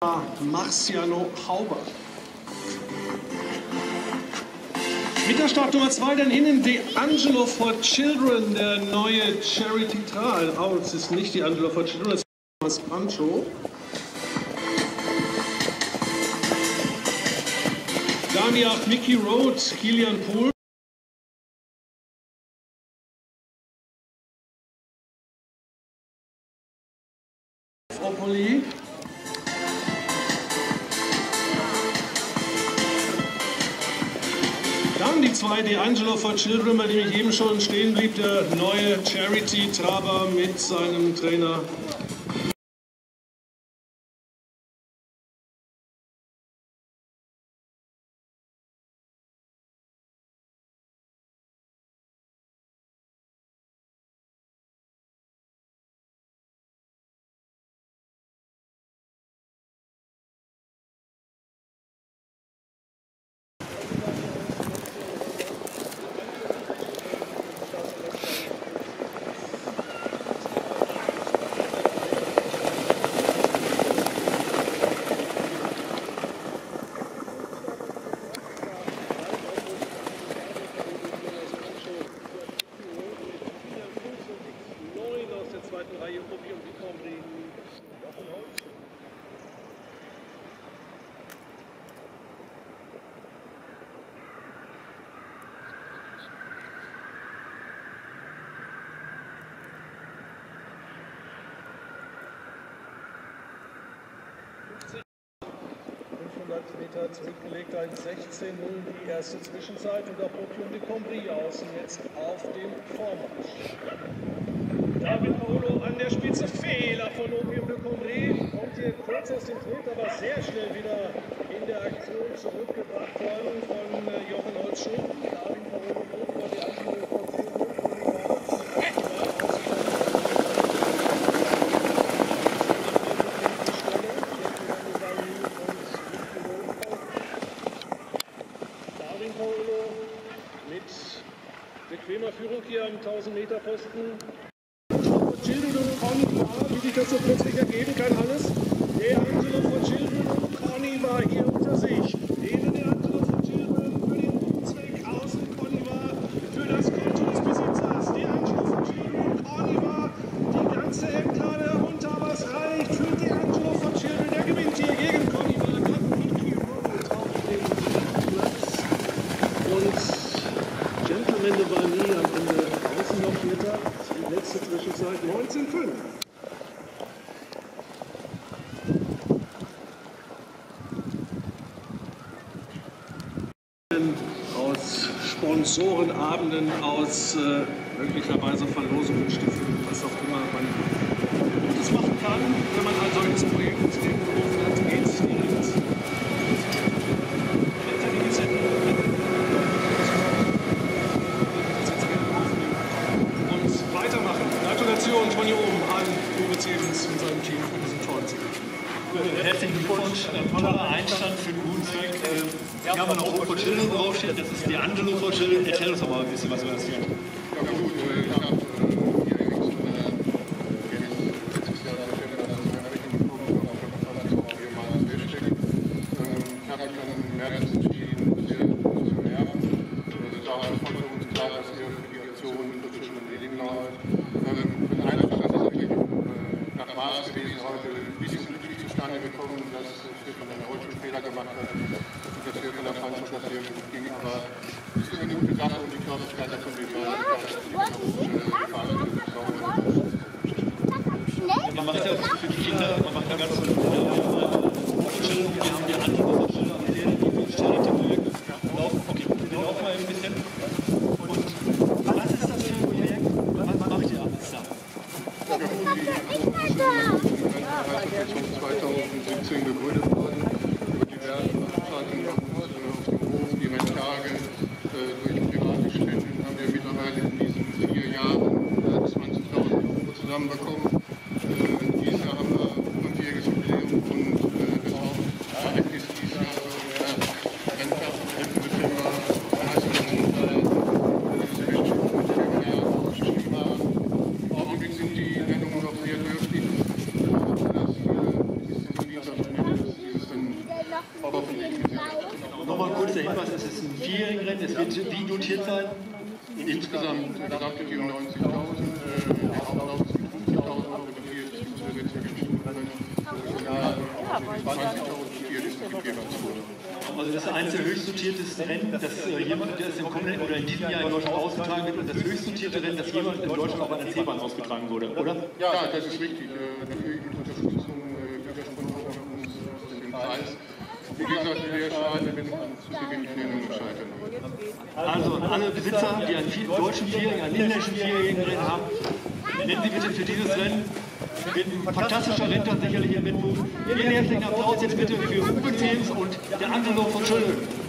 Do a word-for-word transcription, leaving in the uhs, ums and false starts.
Marciano Hauber. Mit der Startnummer zwei dann innen D'Angelo for Children, der neue Charity Tral. Oh, es ist nicht D'Angelo for Children, es ist Thomas Pancho. Dann die acht Mickey Road, Kilian Pohl. Opoli. Dann die zwei D'Angelo for Children, bei dem ich eben schon stehen blieb, der neue Charity-Traber mit seinem Trainer. Meter zurückgelegt, eins sechzehn null die erste Zwischenzeit und der Podium de Combry außen jetzt auf dem Vormarsch. David Paolo an der Spitze, Fehler von Opium de Combry, kommt hier kurz aus dem Tritt, aber sehr schnell wieder in der Aktion zurückgebracht worden von äh, Jochen Holzschuh. David Paolo vor die Anführung von bequemer Führung hier am tausend Meter Posten. Children und Conny war, wie sich das so plötzlich ergeben kann, alles. D'Angelo for Children und Conny war hier unter sich. Neben D'Angelo for Children für den Gutzweg außen, Conny war für das Konto des Besitzers. D'Angelo for Children und Conny war die ganze Endkarte herunter, aber es reicht für D'Angelo for Children. Der gewinnt hier gegen Conny war. Dann Mickey Road auf dem Platz. Und Gentleman war nie am Ende außen noch Vierter, die letzte Zwischenzeit neunzehn fünf. Aus Sponsorenabenden, aus äh, möglicherweise Verlosungen, Stiften, was auch immer man Gutes machen kann, wenn man ein solches Projekt ins Leben gerufen hat, geht es nicht. Gratulation von hier oben an Uwe Zedens und seinem Team für diesen tollen Sieg. Herzlichen Glückwunsch, ein toller Einstand für den guten Zweck. Hier haben wir noch Open for Children draufsteht, das ist D'Angelo for Children. Erzähl uns doch mal ein bisschen was über das hier. Ja gut, ich habe hier eigentlich schon letztes Jahr der Stelle an einer richtigen Prüfung auf der Konferenz auch hier mal als Weststück. Ich habe mich dann im März entschieden, das hier zu bewerben. Es ist auch voll für uns klar, dass hier für die Aktion zwischen den Wegen läuft. Ich bin einfach tatsächlich nach Maß gewesen, heute ein bisschen glücklich zustande gekommen, dass Stefan einen Rollstuhlfehler gemacht hat und dass wir von der Mannschaft das hier gut ging. Aber es ist eine gute Sache und ich glaube, ich kann davon nicht sagen, man macht ja für die Kinder, man macht ja ganz so wir haben die Antwort die Charity-Projekte laufen. Okay, wir laufen mal ein bisschen. Und was ist das für ein Projekt? Was macht ihr alles da? zweitausendsiebzehn gegründet worden, über diverse Veranstaltungen auf dem Hof, die Renntage, durch private Spenden haben wir mittlerweile in diesen vier Jahren zwanzigtausend Euro zusammenbekommen. Dieses Jahr haben wir fünfjähriges Jubiläum und das Hauptereignis dieses Jahr der Renntag am dritten September, im Augenblick sind die Nennungen noch sehr dürftig. Das ist in dieser ist ein vierjähriges Rennen, es wird wie dotiert sein? Insgesamt gesagt vierundneunzigtausend, äh, der Auflauf ist mit fünfzigtausend Euro dotiert, beziehungsweise jetzt wirklich Stundenrennen, äh, zwanzigtausend dotiert ist die Vierganzquote. Also das ist eines der höchst dotiertesten Rennen, das äh, jemand, das im kommenden oder in diesem Jahr in Deutschland ausgetragen wird, und das höchst dotierte Rennen, das jemand in Deutschland auf einer C-Bahn ausgetragen wurde, oder? Ja, das ist richtig. Äh, dafür Unterstützung äh, Bürgersponsoren von uns aus dem Kreis. Wie gesagt, wäre schade, wenn es an zugänglichen Ernennungen scheitern würde. Also alle Besitzer, die einen vier, deutschen Vierjährigen, einen inländischen Vierjährigen Rennen haben, nennen Sie bitte für dieses Rennen. Wird ein fantastischer Renntag sicherlich im Wettbewerb. Vielen herzlichen Applaus jetzt bitte für Uwe Zehms und der Angelo von Schöllhöhen.